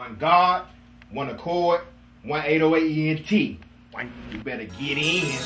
One God, one accord, one 808 ENT. You better get in.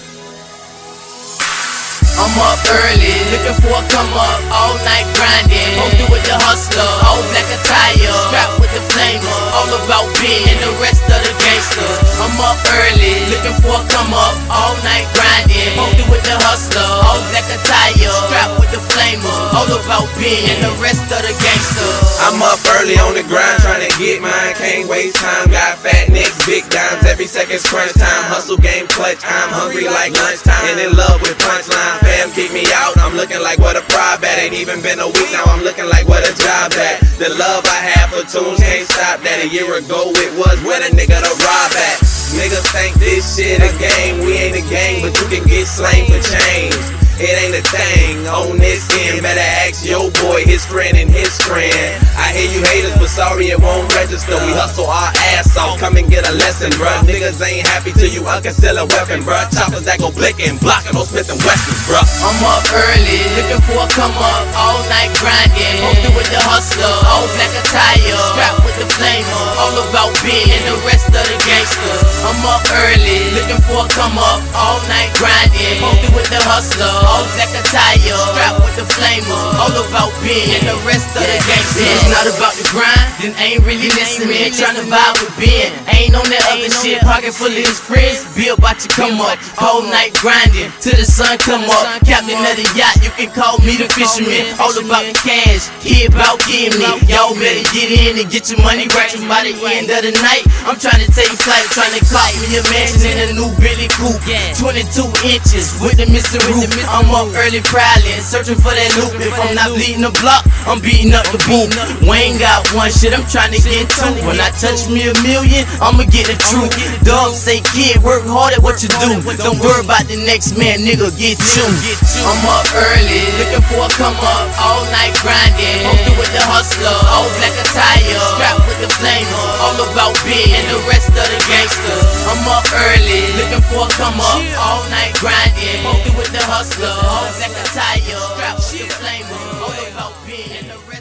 I'm up early, looking for a come up, all night grinding. Posted with the hustler, all black attire, strapped with the flamer, all about being and the rest of the gangsters. I'm up early, looking for a come up, all night grinding. Posted with the hustler, all black attire, strapped with the flamer, all about being and the rest of the gangsters. I'm up early on the grind, trying to get mine, can't waste time. Got fat necks, big dimes, every second's crunch time. Hustle game clutch, I'm hungry like lunchtime, and in love with punchline. Fam kick me out, I'm looking like what a pride at. Ain't even been a week now, I'm looking like what a job at. The love I have for tunes can't stop that. A year ago it was where the nigga to rob at. Niggas think this shit a game, we ain't a gang, but you can get slain for change. It ain't a thing on this end. Better ask your boy, his friend, and his friend. I hear you haters, but sorry it won't register. We hustle our ass off, come and get a lesson, bruh. Niggas ain't happy till you unconceal a weapon, bruh. Choppers that go blickin', blockin' those Smith and Wessons, bruh. I'm up early, looking for a come up, all night grinding. Posted with the hustler, all black attire, strapped with the flamer, all about being and the rest of the gangsters. I'm up early, looking for a come up, all night grinding. Posted with the hustler, all black attire, strapped with the flamer, all about being and the rest of the gangsters. It's not about the grind, then ain't really listening. Tryna vibe with Ben, ain't on that other shit. Pocket full of his friends, be about to come up. Whole night grinding till the sun come up. Captain of the yacht, you can call me the fisherman. All about the cash, he about getting me. Y'all better get in and get your money right by the end of the night. I'm trying to take flight, trying to clock me a mansion in a new Billy Coupe. 22 inches with the Mr. Roof. I'm up early prowling, searching for that loop. If I'm not bleeding the block, I'm beating up the boot. Wayne got one shit, I'm trying to get two. When I touch me a million, I'ma get the truth. Dogs say, kid, work hard at what you do. Don't worry about the next man, nigga, get you. I'm up early, looking for a come up, all night grinding. Posted with the hustler, all black attire, strapped with the flamer, all about being and the rest of the gangsters. I'm up early, looking for a come up, all night grinding. Posted with the hustler, all black attire, strapped with the flamer, all about being and the rest.